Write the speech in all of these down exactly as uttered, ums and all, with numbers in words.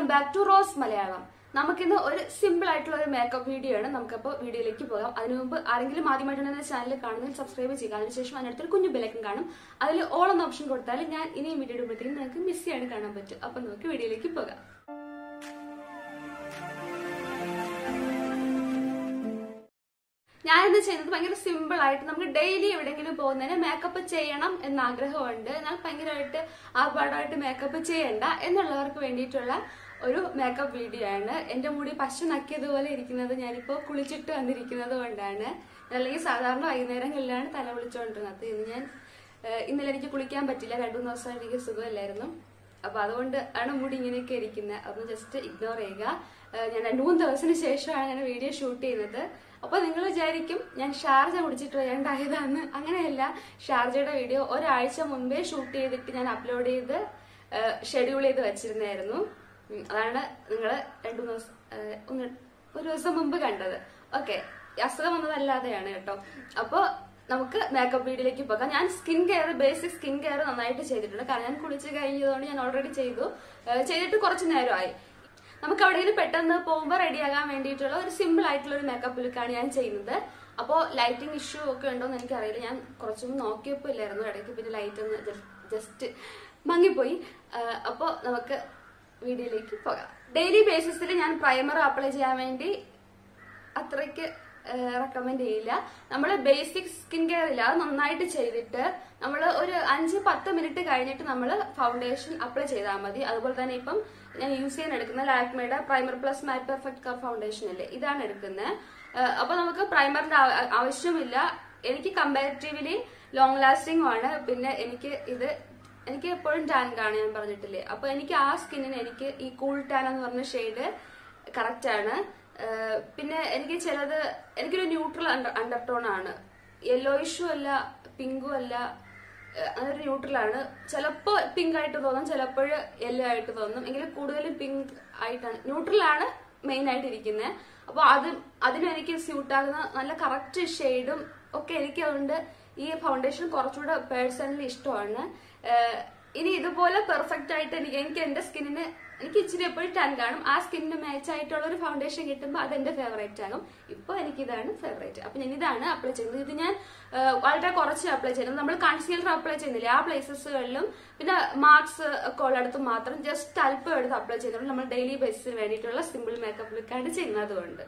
Welcome back to Rose Malayalam. നമുക്കിന്ന് ഒരു simple ആയിട്ടുള്ള ഒരു മേക്കപ്പ് വീഡിയോ ആണ്. നമുക്കപ്പോൾ വീഡിയോയിലേക്ക് പോകാം. അതിനു മുമ്പ് ആരെങ്കിലും ആദ്യമായിട്ടാണ് ചാനൽ കാണുന്നത് സബ്സ്ക്രൈബ് ചെയ്യുക. അതിനുശേഷം അതിനടുത്തൊരു കുഞ്ഞു ബെല്ലൈക്കൺ കാണും. അതിൽ ഓൾ എന്ന ഓപ്ഷൻ കൊടുത്താൽ ഞാൻ ഇനിയും വീഡിയോ ഇടുമ്പോഴത്തേക്കും നിങ്ങൾക്ക് മിസ് ചെയ്യാണ്ട് കാണാൻ പറ്റും. അപ്പൊ നമുക്ക് വീഡിയോയിലേക്ക് പോകാം. ഞാനിന്ന് ചെയ്യുന്നത് ഭയങ്കര സിമ്പിൾ ആയിട്ട് നമുക്ക് ഡെയിലി എവിടെയെങ്കിലും പോകുന്നതിന് മേക്കപ്പ് ചെയ്യണം എന്ന ആഗ്രഹമുണ്ട്, എന്നാൽ ഭയങ്കരമായിട്ട് ആർഭാടമായിട്ട് മേക്കപ്പ് ചെയ്യണ്ട എന്നുള്ളവർക്ക് വേണ്ടിയിട്ടുള്ള ഒരു മേക്കപ്പ് വീഡിയോ ആണ്. എന്റെ മുടി പശ നക്കിയതുപോലെ ഇരിക്കുന്നത് ഞാനിപ്പോ കുളിച്ചിട്ട് വന്നിരിക്കുന്നത് കൊണ്ടാണ്. അല്ലെങ്കിൽ സാധാരണ വൈകുന്നേരങ്ങളിലാണ് തല കുളിച്ചുകൊണ്ടിരുന്നത്. ഇന്ന് ഞാൻ ഇന്നലെ എനിക്ക് കുളിക്കാൻ പറ്റില്ല, രണ്ടു മൂന്ന് ദിവസം എനിക്ക് സുഖമില്ലായിരുന്നു. അപ്പൊ അതുകൊണ്ട് ആണ് മുടി ഇങ്ങനെയൊക്കെ ഇരിക്കുന്നത്. അതൊന്ന് ജസ്റ്റ് ഇഗ്നോർ ചെയ്യുക. ഞാൻ രണ്ടു മൂന്ന് ദിവസത്തിന് ശേഷമാണ് ഞാൻ വീഡിയോ ഷൂട്ട് ചെയ്യുന്നത്. അപ്പൊ നിങ്ങൾ വിചാരിക്കും ഞാൻ ഷാർജ കുടിച്ചിട്ട് വരേണ്ടായതാന്ന്. അങ്ങനെയല്ല, ഷാർജയുടെ വീഡിയോ ഒരാഴ്ച മുമ്പേ ഷൂട്ട് ചെയ്തിട്ട് ഞാൻ അപ്ലോഡ് ചെയ്ത് ഷെഡ്യൂൾ ചെയ്ത് വെച്ചിരുന്നായിരുന്നു. അതാണ് നിങ്ങൾ രണ്ടു മൂന്ന് ദിവസം ഒന്ന് ഒരു ദിവസം മുമ്പ് കണ്ടത്. ഓക്കെ, അസുഖം വന്നതല്ലാതെയാണ് കേട്ടോ. അപ്പൊ നമുക്ക് മേക്കപ്പ് വീഡിയോയിലേക്ക് പോകാം. ഞാൻ skin care, basic skin care നന്നായിട്ട് ചെയ്തിട്ടുണ്ട്. കാരണം ഞാൻ കുളിച്ച് കഴിഞ്ഞതുകൊണ്ട് ഞാൻ ഓൾറെഡി ചെയ്തു ചെയ്തിട്ട് കുറച്ചു നേരമായി. നമുക്ക് എവിടെയെങ്കിലും പെട്ടെന്ന് പോകുമ്പോൾ റെഡിയാകാൻ വേണ്ടിയിട്ടുള്ള ഒരു സിമ്പിൾ ആയിട്ടുള്ള ഒരു മേക്കപ്പ് ലുക്കാണ് ഞാൻ ചെയ്യുന്നത്. അപ്പോൾ ലൈറ്റിംഗ് ഇഷ്യൂ ഒക്കെ ഉണ്ടോന്ന് എനിക്കറിയില്ല. ഞാൻ കുറച്ചൊന്നും നോക്കിയപ്പോൾ ഇല്ലായിരുന്നു ഇടയ്ക്ക്, പിന്നെ ലൈറ്റ് ഒന്ന് ജസ്റ്റ് മങ്ങിപ്പോയി. അപ്പോൾ നമുക്ക് വീഡിയോയിലേക്ക് പോകാം. ഡെയിലി ബേസിസിൽ ഞാൻ പ്രൈമർ അപ്ലൈ ചെയ്യാൻ വേണ്ടി അത്രയ്ക്ക് റെക്കമെൻഡ് ചെയ്യില്ല. നമ്മൾ ബേസിക് സ്കിൻ കെയർ ഇല്ല, അത് നന്നായിട്ട് ചെയ്തിട്ട് നമ്മൾ ഒരു അഞ്ച് പത്ത് മിനിറ്റ് കഴിഞ്ഞിട്ട് നമ്മൾ ഫൗണ്ടേഷൻ അപ്ലൈ ചെയ്താൽ മതി. അതുപോലെ തന്നെ ഇപ്പം ഞാൻ യൂസ് ചെയ്യാൻ എടുക്കുന്ന ലാക്മേയുടെ primer plus matte perfect cover foundation അല്ലേ, ഇതാണ് എടുക്കുന്നത്. അപ്പൊ നമുക്ക് പ്രൈമറിന്റെ ആവശ്യമില്ല. എനിക്ക് കമ്പാരിറ്റീവ്ലി ലോങ് ലാസ്റ്റിംഗ് ആണ്. പിന്നെ എനിക്ക് ഇത് എനിക്ക് എപ്പോഴും ടാൻ ആണ്, ഞാൻ പറഞ്ഞിട്ടില്ലേ. അപ്പൊ എനിക്ക് ആ സ്കിന്നിന് എനിക്ക് ഈ കൂൾ ടാൻ എന്ന് പറഞ്ഞ ഷെയ്ഡ് കറക്റ്റ് ആണ്. പിന്നെ എനിക്ക് ചിലത് എനിക്കൊരു ന്യൂട്രൽ അണ്ടർടോൺ ആണ്. യെല്ലോയിഷും അല്ല പിങ്കും അല്ല, അതൊരു ന്യൂട്രലാണ്. ചിലപ്പോ പിങ്ക് ആയിട്ട് തോന്നും, ചിലപ്പോൾ യെല്ലോ ആയിട്ട് തോന്നും. എങ്കിലും കൂടുതലും പിങ്ക് ആയിട്ടാണ്, ന്യൂട്രലാണ് മെയിൻ ആയിട്ട് ഇരിക്കുന്നത്. അപ്പൊ അത് അതിനും എനിക്ക് സ്യൂട്ടാകുന്ന നല്ല കറക്റ്റ് ഷെയ്ഡും ഒക്കെ എനിക്ക് അതുകൊണ്ട് ഈ ഫൗണ്ടേഷൻ കുറച്ചുകൂടെ പേഴ്സണലി ഇഷ്ടമാണ്. ഇനി ഇതുപോലെ പെർഫെക്റ്റ് ആയിട്ട് എനിക്ക് എനിക്ക് എന്റെ സ്കിന്നിന് എനിക്ക് ഇച്ചിരി എപ്പോഴും ടാൻ കാണും. ആ സ്കിന്നിന് മാച്ച് ആയിട്ടുള്ള ഒരു ഫൗണ്ടേഷൻ കിട്ടുമ്പോൾ അതെന്റെ ഫേവറേറ്റ് ആകും. ഇപ്പൊ എനിക്ക് ഇതാണ് ഫേവറേറ്റ്. അപ്പൊ ഞാൻ ഇതാണ് അപ്ലൈ ചെയ്യുന്നത്. ഇത് ഞാൻ വളരെ കുറച്ച് അപ്ലൈ ചെയ്യുന്നത്. നമ്മൾ കൺസീലർ അപ്ലൈ ചെയ്യുന്നില്ല ആ പ്ലേസസുകളിലും പിന്നെ മാർക്സ് ഒക്കെ ഉള്ളിടത്തും മാത്രം ജസ്റ്റ് അല്പം എടുത്ത് അപ്ലൈ ചെയ്യുന്നുണ്ട്. നമ്മൾ ഡെയിലി ബേസിസിന് വേണ്ടിയിട്ടുള്ള സിമ്പിൾ മേക്കപ്പ് ലുക്കാണ് ചെയ്യുന്നത് കൊണ്ട്.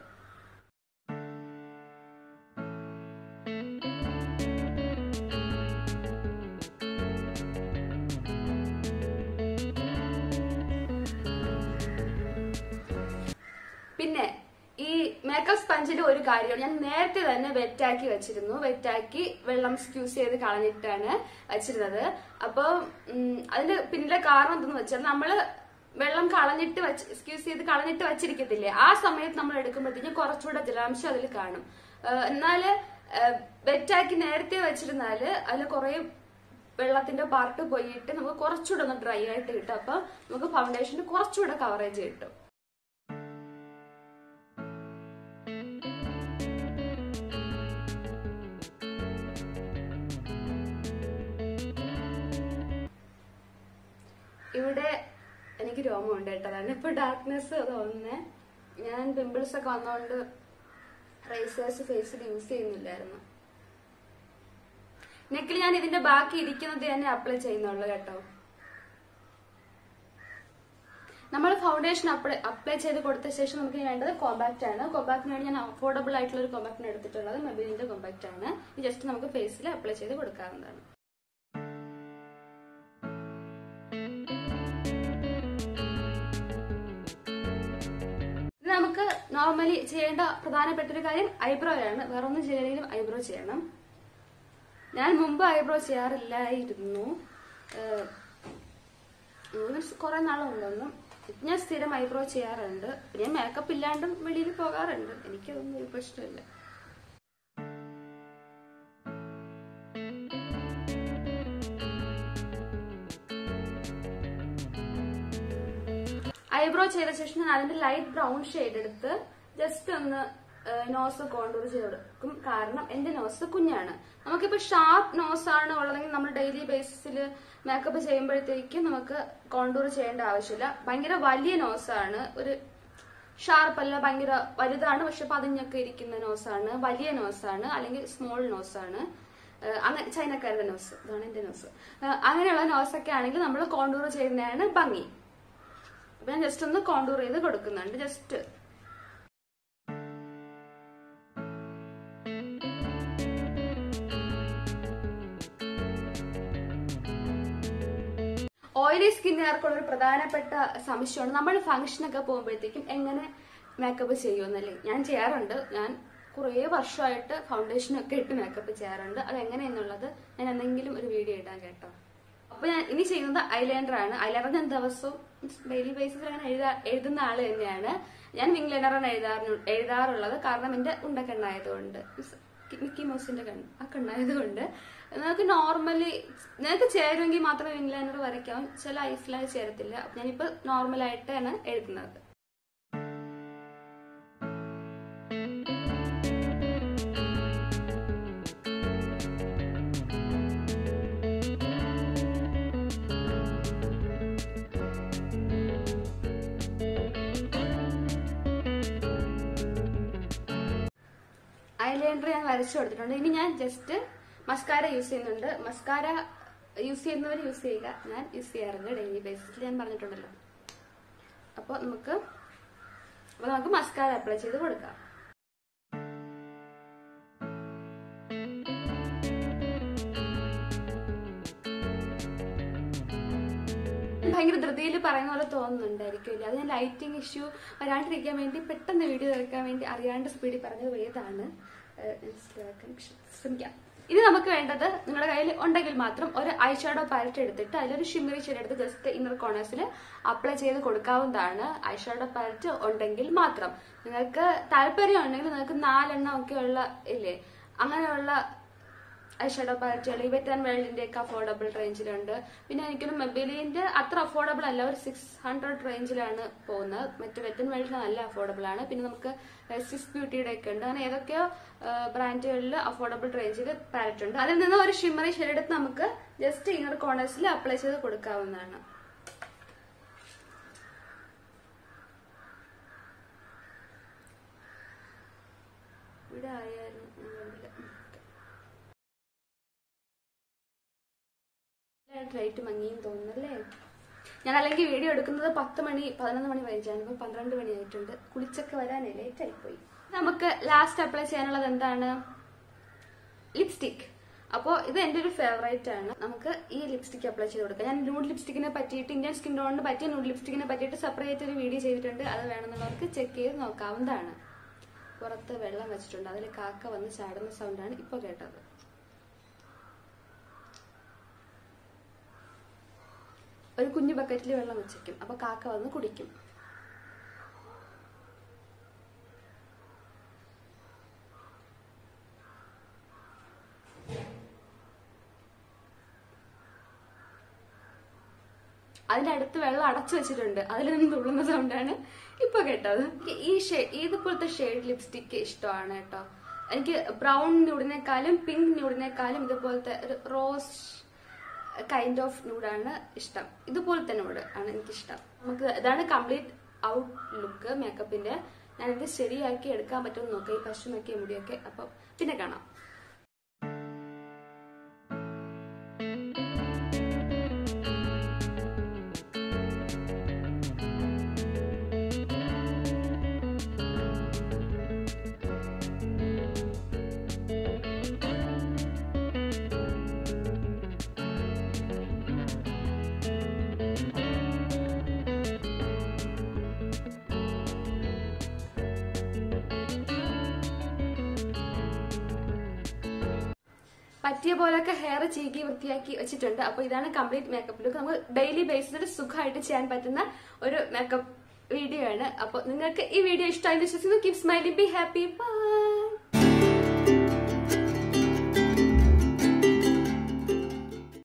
പിന്നെ ഈ മേക്കപ്പ് സ്പഞ്ചിന്റെ ഒരു കാര്യം ഞാൻ നേരത്തെ തന്നെ വെറ്റാക്കി വെച്ചിരുന്നു. വെറ്റാക്കി വെള്ളം സ്ക്യൂസ് ചെയ്ത് കളഞ്ഞിട്ടാണ് വെച്ചിരുന്നത്. അപ്പൊ അതിന്റെ പിന്നിലെ കാരണം എന്തെന്ന് വെച്ചാൽ നമ്മള് വെള്ളം കളഞ്ഞിട്ട് വെച്ച് സ്ക്യൂസ് ചെയ്ത് കളഞ്ഞിട്ട് വെച്ചിരിക്കത്തില്ലേ, ആ സമയത്ത് നമ്മൾ എടുക്കുമ്പോഴത്തേക്കും കുറച്ചുകൂടെ ജലാംശം അതിൽ കാണും. എന്നാല് വെറ്റാക്കി നേരത്തെ വെച്ചിരുന്നാല് അതിൽ കുറെ വെള്ളത്തിന്റെ പാർട്ട് പോയിട്ട് നമുക്ക് കുറച്ചുകൂടെ ഒന്ന് ഡ്രൈ ആയിട്ട് കിട്ടും. അപ്പൊ നമുക്ക് ഫൗണ്ടേഷന് കുറച്ചുകൂടെ കവറേജ് കിട്ടും. ഇവിടെ എനിക്ക് രോമമുണ്ട് കേട്ടോ, അതാണ് ഇപ്പൊ ഡാർക്ക്നെസ് തോന്നുന്നത്. ഞാൻ പിമ്പിൾസ് ഒക്കെ വന്നോണ്ട് റേസേഴ്സ് ഫേസിൽ യൂസ് ചെയ്യുന്നില്ലായിരുന്നു. നെക്കിൽ ഞാൻ ഇതിന്റെ ബാക്കി ഇരിക്കുന്നത് തന്നെ അപ്ലൈ ചെയ്യുന്നുള്ളൂ കേട്ടോ. നമ്മൾ ഫൗണ്ടേഷൻ അപ്ലൈ അപ്ലൈ ചെയ്ത് കൊടുത്ത ശേഷം നമുക്ക് വേണ്ടത് കോമ്പാക്ട് ആണ്. കോമ്പാക്ടിന് വേണ്ടി ഞാൻ അഫോർഡബിൾ ആയിട്ടുള്ള ഒരു കോമ്പാക്ടിന് എടുത്തിട്ടുള്ളത് മെബിലിന്റെ കോമ്പാക്ട് ആണ്. ഇത് ജസ്റ്റ് നമുക്ക് ഫേസിൽ അപ്ലൈ ചെയ്ത് കൊടുക്കാവുന്നതാണ്. നമുക്ക് നോർമലി ചെയ്യേണ്ട പ്രധാനപ്പെട്ട ഒരു കാര്യം ഐബ്രോയാണ്. വേറെ ഒന്നും ചെയ്യണമെങ്കിലും ഐബ്രോ ചെയ്യണം. ഞാൻ മുമ്പ് ഐബ്രോ ചെയ്യാറില്ലായിരുന്നു, കുറെ നാളുണ്ടെന്നും. ഞാൻ സ്ഥിരം ഐബ്രോ ചെയ്യാറുണ്ട്. ഞാൻ മേക്കപ്പ് ഇല്ലാണ്ടും വെളിയിൽ പോകാറുണ്ട്. എനിക്കതൊന്നും ഒരു പ്രശ്നമില്ല. ഐബ്രോ ചെയ്ത ശേഷം ഞാൻ അതിന്റെ ലൈറ്റ് ബ്രൗൺ ഷെയ്ഡ് എടുത്ത് ജസ്റ്റ് ഒന്ന് നോസ് കോണ്ടൂർ ചെയ്ത് കൊടുക്കും. കാരണം എന്റെ നോസ് കുഞ്ഞാണ്. നമുക്കിപ്പോ ഷാർപ്പ് നോസ് ആണ് ഉള്ളതെങ്കിൽ നമ്മൾ ഡെയിലി ബേസിസിൽ മേക്കപ്പ് ചെയ്യുമ്പോഴത്തേക്കും നമുക്ക് കോണ്ടൂർ ചെയ്യേണ്ട ആവശ്യമില്ല. ഭയങ്കര വലിയ നോസാണ്, ഒരു ഷാർപ്പ് അല്ല, ഭയങ്കര വലുതാണ്, പക്ഷെ പതിഞ്ഞൊക്കെ ഇരിക്കുന്ന നോസാണ്, വലിയ നോസാണ്, അല്ലെങ്കിൽ സ്മോൾ നോസാണ്, അങ്ങനെ ചൈനക്കാരുടെ നോസ്, ഇതാണ് എന്റെ നോസ്. അങ്ങനെയുള്ള നോസൊക്കെ ആണെങ്കിൽ നമ്മൾ കോണ്ടൂർ ചെയ്യുന്നതാണ് ഭംഗി. അപ്പൊ ഞാൻ ജസ്റ്റ് ഒന്ന് കോണ്ടൂർ ചെയ്ത് കൊടുക്കുന്നുണ്ട്. ജസ്റ്റ് ഓയിലി സ്കിന്നുകാർക്കുള്ള ഒരു പ്രധാനപ്പെട്ട സംശയമാണ് നമ്മൾ ഫംഗ്ഷനൊക്കെ പോകുമ്പോഴത്തേക്കും എങ്ങനെ മേക്കപ്പ് ചെയ്യുമെന്നല്ലേ. ഞാൻ ചെയ്യാറുണ്ട്. ഞാൻ കുറേ വർഷമായിട്ട് ഫൗണ്ടേഷനൊക്കെ ഇട്ട് മേക്കപ്പ് ചെയ്യാറുണ്ട്. അത് എങ്ങനെയെന്നുള്ളത് ഞാൻ എന്തെങ്കിലും ഒരു വീഡിയോ ഇടാൻ കേട്ടോ. അപ്പൊ ഞാൻ ഇനി ചെയ്യുന്നത് ഐലൈനർ ആണ്. ഐലൈനർ ഞാൻ ദിവസവും ഡെയിലി ബേസിസിൽ അങ്ങനെ എഴുതാ എഴുതുന്ന ആള് തന്നെയാണ്. ഞാൻ വിങ് ലൈനറാണ് എഴുതാറ് എഴുതാറുള്ളത് കാരണം എന്റെ ഉണ്ടക്കണ്ണായതുകൊണ്ട്, മിക്കി മൗസിന്റെ കണ്ണ് ആ കണ്ണായതുകൊണ്ട് നിങ്ങൾക്ക് നോർമലി നിങ്ങൾക്ക് ചേരുമെങ്കിൽ മാത്രമേ വിങ് ലൈനർ വരയ്ക്കാവും. ചില ഐസിൽ ചേരത്തില്ല. അപ്പൊ ഞാനിപ്പോ നോർമലായിട്ടാണ് എഴുതുന്നത്. ഐലൈനർ ഞാൻ വരച്ചു കൊടുത്തിട്ടുണ്ട്. ഇനി ഞാൻ ജസ്റ്റ് മസ്കാര യൂസ് ചെയ്യുന്നുണ്ട്. മസ്കാര യൂസ് ചെയ്യുന്നവർ യൂസ് ചെയ്യുക. ഞാൻ യൂസ് ചെയ്യാറുണ്ട് ഡെയിലി ബേസിസിൽ, ഞാൻ പറഞ്ഞിട്ടുണ്ടല്ലോ. അപ്പൊ നമുക്ക് അപ്പൊ നമുക്ക് മസ്കാര അപ്ലൈ ചെയ്ത് കൊടുക്കാം. ഭയങ്കര ധൃതിയിൽ പറയുന്ന പോലെ തോന്നുന്നുണ്ടായിരിക്കും. അത് ഞാൻ ലൈറ്റിംഗ് ഇഷ്യൂ വരാണ്ടിരിക്കാൻ വേണ്ടി പെട്ടെന്ന് വീഡിയോ എടുക്കാൻ വേണ്ടി അറിയാണ്ട് സ്പീഡിൽ പറഞ്ഞത് ഏതാണ് ശ്രമിക്കാം. ഇനി നമുക്ക് വേണ്ടത് നിങ്ങളുടെ കയ്യിൽ ഉണ്ടെങ്കിൽ മാത്രം ഒരു ഐ ഷാഡോ പാലറ്റ് എടുത്തിട്ട് അതിലൊരു ഷിമ്മറി ഷെയ്ഡ് എടുത്ത് ജസ്റ്റ് ഇന്നർ കോർണേഴ്സിൽ അപ്ലൈ ചെയ്ത് കൊടുക്കാവുന്നതാണ്. ഐ ഷാഡോ പാലറ്റ് ഉണ്ടെങ്കിൽ മാത്രം. നിങ്ങൾക്ക് താല്പര്യം ഉണ്ടെങ്കിൽ നിങ്ങൾക്ക് നാലെണ്ണം ഒക്കെ ഉള്ള ഇല്ലേ അങ്ങനെയുള്ള ഐ ഷാഡോ പാലറ്റുകൾ ഈ വെറ്റ് ആൻഡ് വേൾഡിന്റെ ഒക്കെ അഫോർഡബിൾ റേഞ്ചിലുണ്ട്. പിന്നെ എനിക്കൊരു മെബിലിന്റെ അത്ര അഫോർഡബിൾ അല്ല, ഒരു സിക്സ് ഹൺഡ്രഡ് റേഞ്ചിലാണ് പോകുന്നത്. മറ്റു വെറ്റ് ആൻഡ് വേൾഡിന് നല്ല അഫോർഡബിൾ ആണ്. പിന്നെ നമുക്ക് സ്വിസ് ബ്യൂട്ടിയുടെ ഒക്കെ ഉണ്ട്. അങ്ങനെ ഏതൊക്കെയോ ബ്രാൻഡുകളിൽ അഫോർഡബിൾ റേഞ്ചിൽ പാലറ്റ് ഉണ്ട്. അതിൽ നിന്ന് ഒരു ഷിമ്മറി ഷെയ്ഡ് എടുത്ത് നമുക്ക് ജസ്റ്റ് ഇന്നർ കോർണേഴ്സിൽ അപ്ലൈ ചെയ്ത് കൊടുക്കാവുന്നതാണ്. ഇവിടെ ആയാലും ലൈറ്റ് മങ്ങിയും തോന്നുന്നല്ലേ. ഞാൻ അല്ലെങ്കിൽ വീഡിയോ എടുക്കുന്നത് പത്ത് മണി പതിനൊന്ന് മണി വൈകിച്ചാണ്. ഇപ്പൊ പന്ത്രണ്ട് മണി ആയിട്ടുണ്ട്. കുളിച്ചൊക്കെ വരാനേ ലേറ്റ് ആയിപ്പോയി. നമുക്ക് ലാസ്റ്റ് അപ്ലൈ ചെയ്യാനുള്ളത് എന്താണ്? ലിപ്സ്റ്റിക്. അപ്പോൾ ഇത് എന്റെ ഒരു ഫേവറേറ്റ് ആണ്. നമുക്ക് ഈ ലിപ്സ്റ്റിക് അപ്ലൈ ചെയ്ത് കൊടുക്കാം. ഞാൻ ന്യൂഡ് ലിപ്സ്റ്റിക്കിനെ പറ്റിയിട്ട് ഇന്ത്യൻ സ്കിൻ ടോണിന് പറ്റിയ ന്യൂഡ് ലിപ്സ്റ്റിക്കിനെ പറ്റിയിട്ട് സെപ്പറേറ്റ് ഒരു വീഡിയോ ചെയ്തിട്ടുണ്ട്. അത് വേണമെന്നുള്ളവർക്ക് ചെക്ക് ചെയ്ത് നോക്കാവുന്നതാണ്. പുറത്ത് വെള്ളം വെച്ചിട്ടുണ്ട്. അതിൽ കാക്ക വന്ന് ചാടുന്ന സൗണ്ടാണ് ഇപ്പൊ കേട്ടത്. ഒരു കുഞ്ഞു ബക്കറ്റിൽ വെള്ളം വെച്ചേക്കും. അപ്പൊ കാക്ക വന്ന് കുടിക്കും. അതിന്റെ അടുത്ത് വെള്ളം അടച്ചു വെച്ചിട്ടുണ്ട്. അതിൽ നിന്ന് തുള്ളുന്ന സൗണ്ടാണ് ഇപ്പൊ കേട്ടത്. ഈ ഷെയ്ഡ് ഇതുപോലത്തെ ഷെയ്ഡ് ലിപ്സ്റ്റിക് ഇഷ്ടമാണ് കേട്ടോ. എനിക്ക് ബ്രൗൺ ന്യൂഡിനേക്കാളും പിങ്ക് ന്യൂഡിനേക്കാളും ഇതുപോലത്തെ ഒരു റോസ് കൈൻഡ് ഓഫ് ന്യൂഡാണ് ഇഷ്ടം. ഇതുപോലത്തെ ന്യൂഡ് ആണ് എനിക്കിഷ്ടം. നമുക്ക് ഇതാണ് കംപ്ലീറ്റ് ഔട്ട് ലുക്ക് മേക്കപ്പിന്റെ. ഞാൻ ഇത് ശരിയാക്കി എടുക്കാൻ പറ്റുമെന്ന് നോക്കാം. ഈ പശു നോക്കിയ മുടിയൊക്കെ. അപ്പൊ പിന്നെ കാണാം. പറ്റിയ പോലൊക്കെ ഹെയർ ചീകി വൃത്തിയാക്കി വെച്ചിട്ടുണ്ട്. അപ്പൊ ഇതാണ് കംപ്ലീറ്റ് മേക്കപ്പ് ലുക്ക്. നമുക്ക് ഡെയിലി ബേസിസിൽ സുഖമായിട്ട് ചെയ്യാൻ പറ്റുന്ന ഒരു മേക്കപ്പ് വീഡിയോ ആണ്. അപ്പൊ നിങ്ങൾക്ക് ഈ വീഡിയോ ഇഷ്ടമായി വിശ്വസിക്കുന്നു. Keep smiling, be happy, by.